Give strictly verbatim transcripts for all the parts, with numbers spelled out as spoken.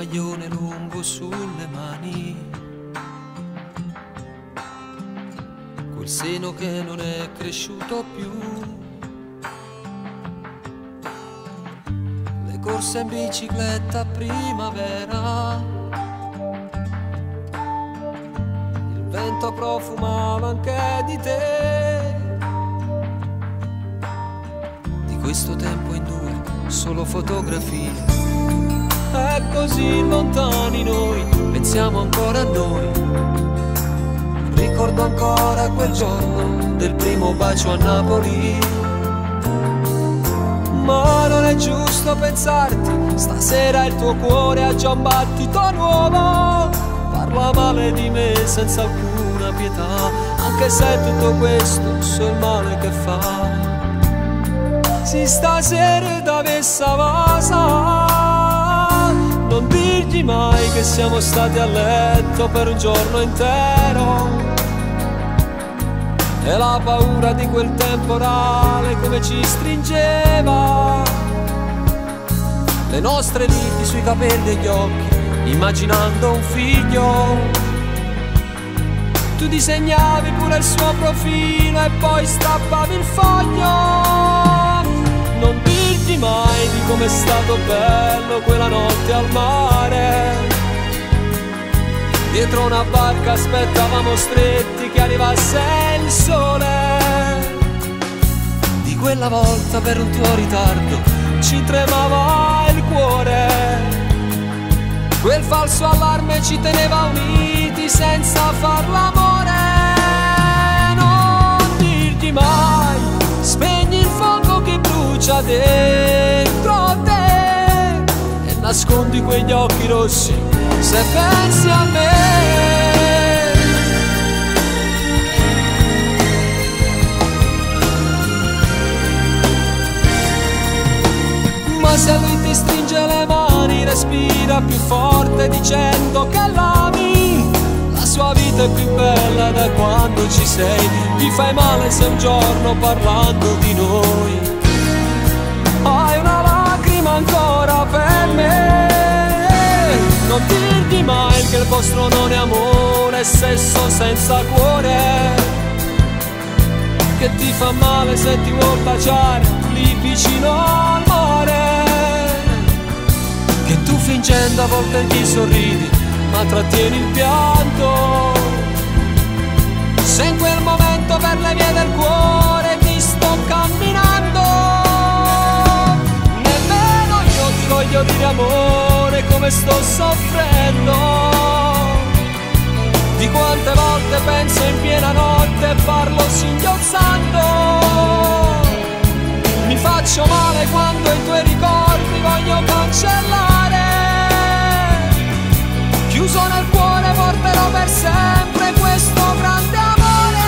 maglione lungo sulle mani, quel seno che non è cresciuto più, le corse in bicicletta a primavera, il vento profumava anche di te. Di questo tempo in due solo fotografie, è così lontani noi, pensiamo ancora a noi. Ricordo ancora quel giorno del primo bacio a Napoli. Ma non è giusto pensarti, stasera il tuo cuore ha già un battito nuovo. Parla male di me senza alcuna pietà, anche se tutto questo so il male che fa. Si stasera da messa vasa, non dirgli mai che siamo stati a letto per un giorno intero. E la paura di quel temporale come ci stringeva, le nostre liti sui capelli e gli occhi, immaginando un figlio. Tu disegnavi pure il suo profilo e poi strappavi il foglio. Non dirgli mai di com'è stato bello quella notte al mare. Dietro una barca aspettavamo stretti che arrivasse il sole. Di quella volta per un tuo ritardo ci tremava il cuore. Quel falso allarme ci teneva uniti senza far l'amore. Non dirgli mai, spegni il fuoco che brucia dentro te e nascondi quegli occhi rossi se pensi a me. Ma se lui ti stringe le mani, respira più forte dicendo che l'ami. La sua vita è più bella da quando ci sei. Gli fai male se un giorno parlando di noi hai una lacrima ancora per me. Non dirgli mai che il vostro non è amore, è sesso senza cuore, che ti fa male se ti vuol baciare lì vicino al mare, che tu fingendo a volte gli sorridi ma trattieni il pianto. Se in quel momento per le vie del cuore ti sto camminando, nemmeno io ti voglio dire amore come sto soffrendo. Di quante volte penso in piena notte e parlo singhiozzando. Mi faccio male quando i tuoi ricordi voglio cancellare. Chiuso nel cuore porterò per sempre questo grande amore.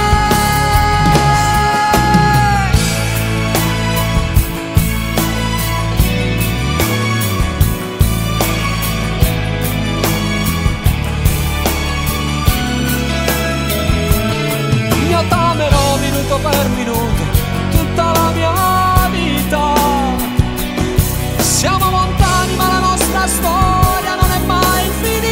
Io t'amerò minuto per minuto tutta la mia vita. Siamo lontani ma la nostra storia non è mai finita.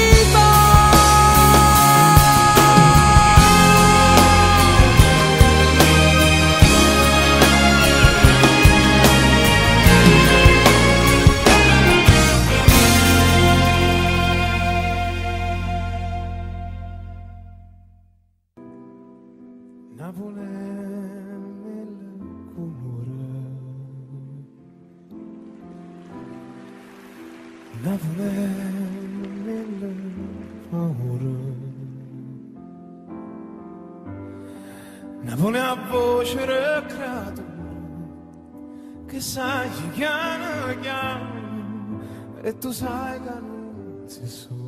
Napoli a voce creatura che sai che chiama, chiama e tu sai che non sei sola.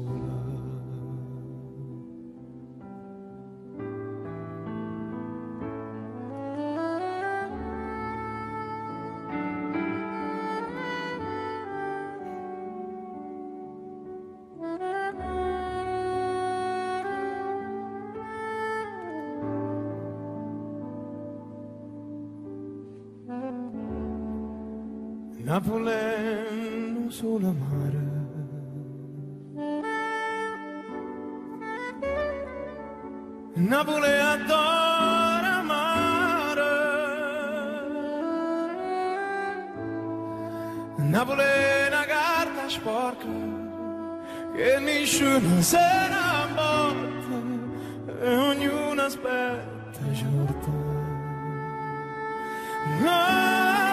Napoli non sulla mare, Napoli adora mare, Napoli è una carta sporca che nessuno se ne porta e ognuno aspetta giorno. No.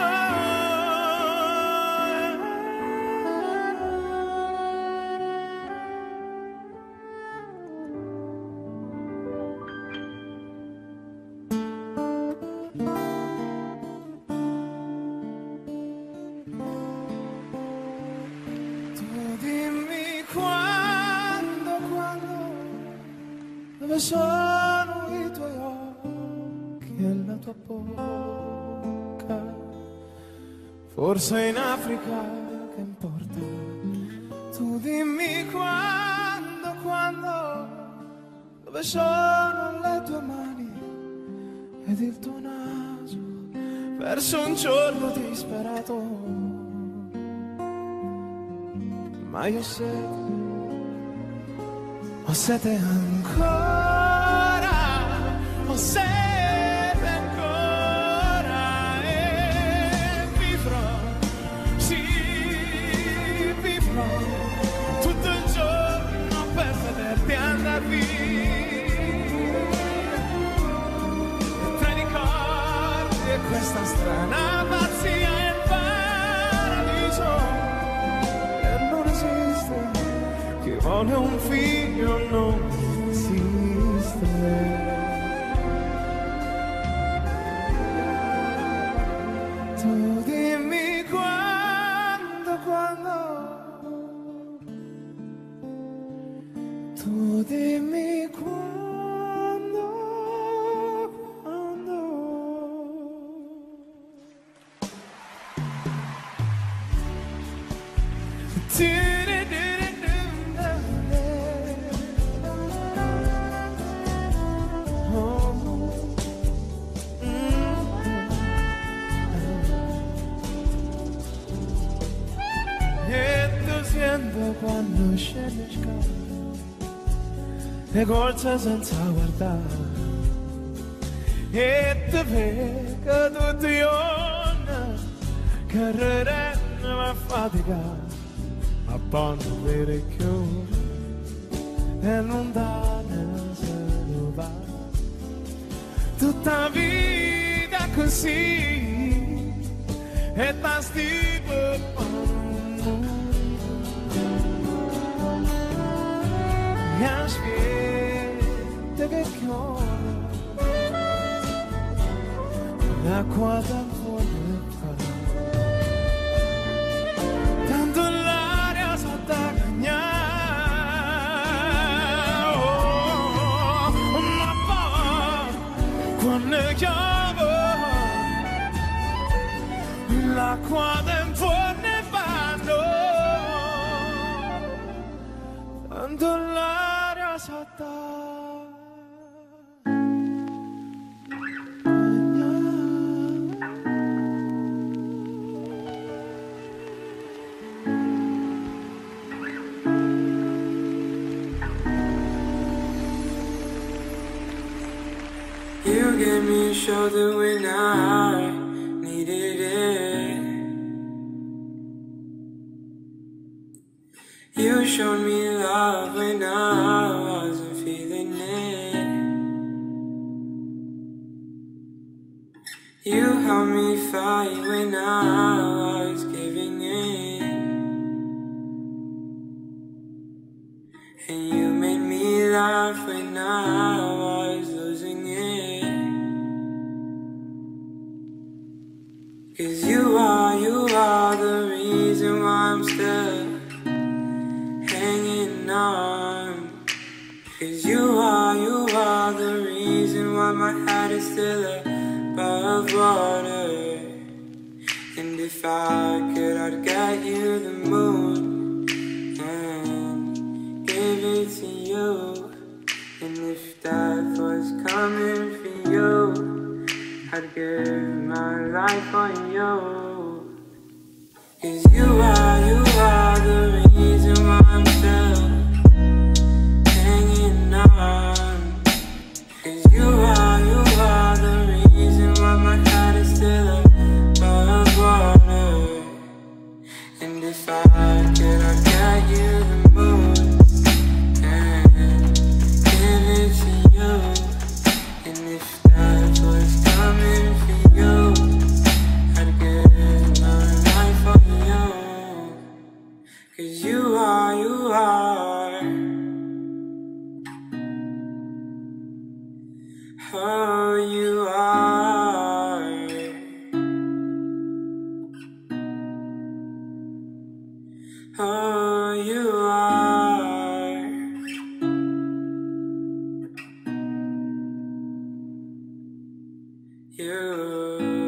Dove sono i tuoi occhi e la tua bocca? Forse in Africa, che importa? Tu dimmi quando, quando, dove sono le tue mani ed il tuo naso verso un giorno disperato. Ma io sento ho sete ancora, ho sete ancora e vivrò, sì, vivrò tutto il giorno per vederti andar via. Tra i ricordi e questa strana pazzia è il paradiso e non esiste. Chi vuole un figlio non esiste. Tu dimmi quando, quando, tu dimmi quando, quando. Ti quando scende scala le corse senza guardare e te vega tutti i giorni che rendono a faticare ma poi non vede più e lontana se ne va tutta vita così e t'astico e aspetta che chiude l'acqua dal fuoco fa tanto l'aria sa da cagnare oh, ma poi quando chiude l'acqua dal fuoco fa tanto l'aria sa da You gave me a shoulder when I needed it. You showed me love when I wasn't feeling it. You helped me fight when I was giving in. And you made me laugh when I was losing it. 'Cause you are, you are the reason why I'm still hanging on. 'Cause you are, you are the reason why my head is still above water. And if I could, I'd get you the moon and give it to you. And if death was coming for you, I'd give my life for you. 'Cause you are, you are the reason why I'm still hanging on. you.